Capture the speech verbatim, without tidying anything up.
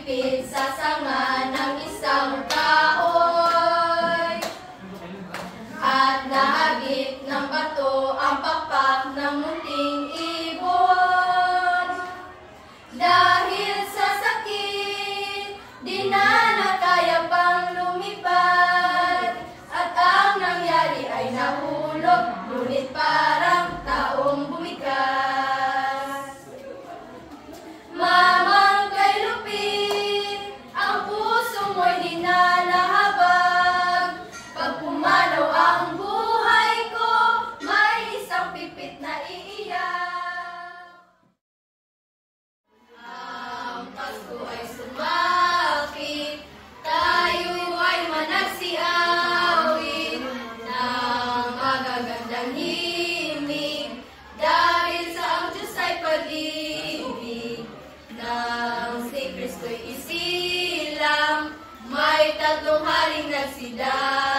ipit sa sanga ng isang kahoy. At nahagip ng bato ang pakpak ng munting ibon. Dahil sa sakit, di na nakaya pang lumipad. At ang nangyari ay nahulog, ngunit parang taong bumigat. Mamang kay Lupit, ang puso mo'y di na nahabag. Pag pumanaw ang buhay ko, may isang pipit na iiyak. Ang Pasko ay sumakit, tayo ay managsiawit ng magagandang himig, dahil sa ang Diyos ay pag-ibig. Nang si Kristo'y isilang, may tatlong haring nagsilang.